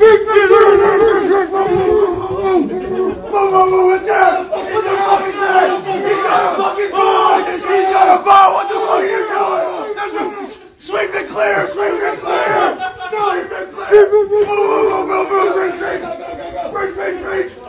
What's that? What the fuck is that? He's got a fucking bow! He's got a bow! What the fuck are you doing? Sweep it clear! Sweep it clear! Sweep it clear! Move! Reach!